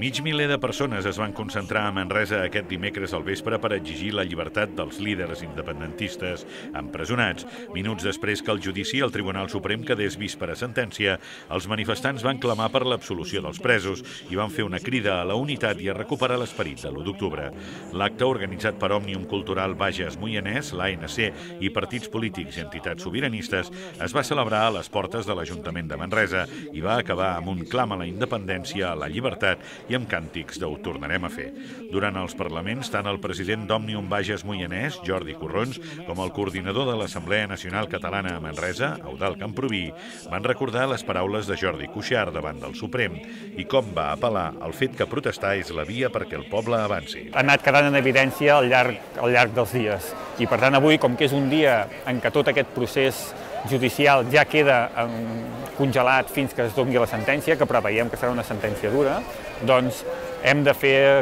Mig miler de persones es van concentrar a Manresa aquest dimecres al vespre per exigir la llibertat dels líders independentistes empresonats. Minuts després que el judici al Tribunal Suprem quedés vist per a sentència, els manifestants van clamar per l'absolució dels presos i van fer una crida a la unitat i a recuperar l'esperit de l'1 d'octubre. L'acte, organitzat per Òmnium Cultural Bages Moianès, l'ANC i partits polítics i entitats sobiranistes, es va celebrar a les portes de l'Ajuntament de Manresa i va acabar amb un clam a la independència, a la llibertat i amb càntics de "ho tornarem a fer". Durant els parlaments, tant el president d'Òmnium Bages Moianès, Jordi Corrons, com el coordinador de l'Assemblea Nacional Catalana a Manresa, Eudald Camproví, van recordar les paraules de Jordi Cuixart davant del Suprem i com va apel·lar al fet que protestar és la via perquè el poble avanci. Ha anat quedant en evidència al llarg dels dies i, per tant, avui, com que és un dia en què tot aquest procés judicial ja queda congelat fins que es doni la sentència, que preveiem que serà una sentència dura, doncs hem de fer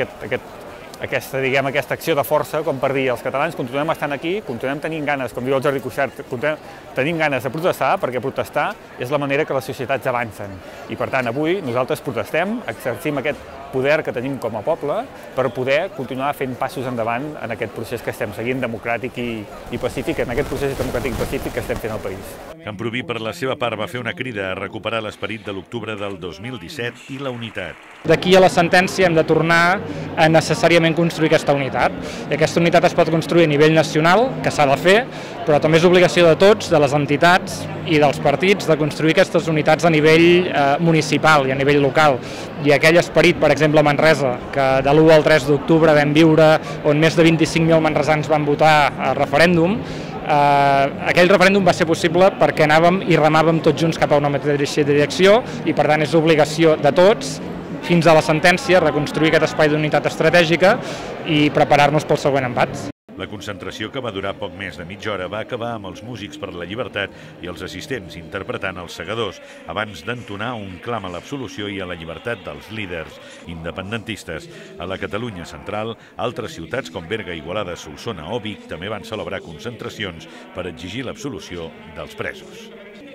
aquesta acció de força, com per dir, els catalans continuem estant aquí, continuem tenint ganes, com diu el Jordi Cuixart, tenim ganes de protestar, perquè protestar és la manera que les societats avancen. I, per tant, avui nosaltres protestem, exercim aquest poder que tenim com a poble per poder continuar fent passos endavant en aquest procés que estem seguint democràtic i pacífic, en aquest procés democràtic i pacífic que estem fent al país. Camproví, per la seva part, va fer una crida a recuperar l'esperit de l'octubre del 2017 i la unitat. D'aquí a la sentència hem de tornar a necessàriament construir aquesta unitat. I aquesta unitat es pot construir a nivell nacional, que s'ha de fer, però també és obligació de tots, de les entitats i dels partits, de construir aquestes unitats a nivell municipal i a nivell local. I aquell esperit, per exemple, a Manresa, que de l'1 al 3 d'octubre vam viure, on més de 25.000 manresans van votar a referèndum, aquell referèndum va ser possible perquè anàvem i remàvem tots junts cap a una mateixa direcció i, per tant, és obligació de tots, fins a la sentència, reconstruir aquest espai d'unitat estratègica i preparar-nos pel següent empat. La concentració, que va durar poc més de mitja hora, va acabar amb els músics per la llibertat i els assistents interpretant els segadors, abans d'entonar un clam a l'absolució i a la llibertat dels líders independentistes. A la Catalunya central, altres ciutats com Berga, Igualada, Solsona o Vic també van celebrar concentracions per exigir l'absolució dels presos.